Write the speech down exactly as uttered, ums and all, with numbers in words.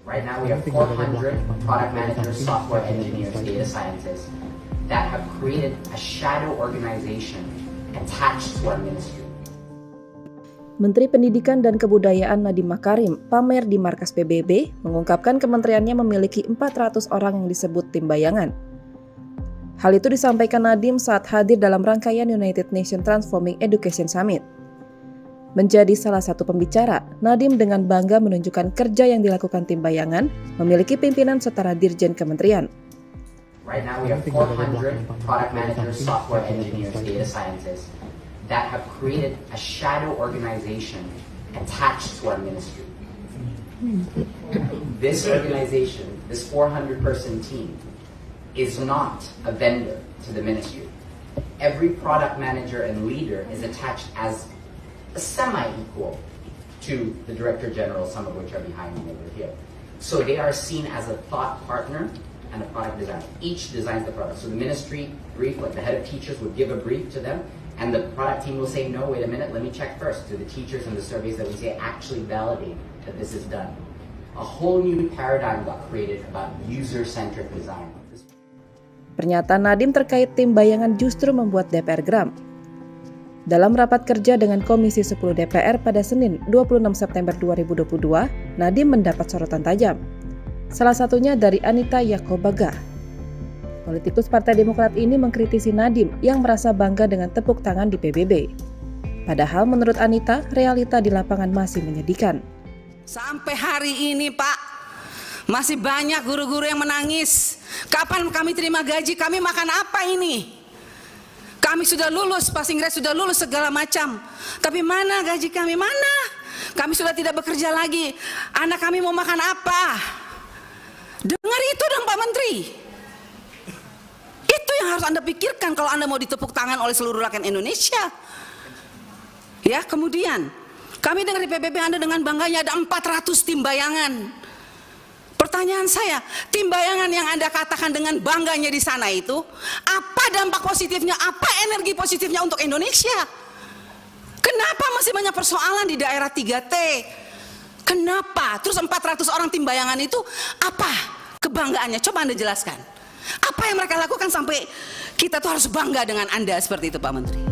Right now we have four hundred product managers, software engineers, data scientists that have created a shadow organization attached to our ministry. Menteri Pendidikan dan Kebudayaan Nadiem Makarim pamer di markas P B B mengungkapkan kementeriannya memiliki empat ratus orang yang disebut tim bayangan. Hal itu disampaikan Nadiem saat hadir dalam rangkaian United Nations Transforming Education Summit. Menjadi salah satu pembicara, Nadiem dengan bangga menunjukkan kerja yang dilakukan tim bayangan memiliki pimpinan setara dirjen kementerian. Right now we have four hundred product managers, software engineers, data scientists that have created a shadow organization attached to our ministry. This organization, this four hundred person team, is not a vendor to the ministry. Every product manager and leader is attached as a semi-equal to the Director General, some of which are behind me over here. So they are seen as a thought partner and a product designer. Each designs the product. So the ministry brief, like the head of teachers would give a brief to them, and the product team will say, no, wait a minute, let me check first. Do the teachers and the surveys that we say actually validate that this is done? A whole new paradigm got created about user-centric design. Pernyataan Nadiem terkait tim bayangan justru membuat D P R geram. Dalam rapat kerja dengan Komisi sepuluh D P R pada Senin dua puluh enam September dua ribu dua puluh dua, Nadiem mendapat sorotan tajam. Salah satunya dari Anita Yakobaga. Politikus Partai Demokrat ini mengkritisi Nadiem yang merasa bangga dengan tepuk tangan di P B B. Padahal menurut Anita, realita di lapangan masih menyedihkan. Sampai hari ini Pak, masih banyak guru-guru yang menangis. Kapan kami terima gaji, kami makan apa ini? Kami sudah lulus, passing grade sudah lulus segala macam. Tapi mana gaji kami, mana? Kami sudah tidak bekerja lagi. Anak kami mau makan apa? Dengar itu dong Pak Menteri. Itu yang harus Anda pikirkan kalau Anda mau ditepuk tangan oleh seluruh rakyat Indonesia. Ya, kemudian kami dengar di P B B Anda dengan bangganya ada empat ratus tim bayangan. Pertanyaan saya, tim bayangan yang Anda katakan dengan bangganya di sana itu, apa dampak positifnya, apa energi positifnya untuk Indonesia? Kenapa masih banyak persoalan di daerah tiga T? Kenapa? Terus empat ratus orang tim bayangan itu apa kebanggaannya? Coba Anda jelaskan. Apa yang mereka lakukan sampai kita tuh harus bangga dengan Anda seperti itu Pak Menteri?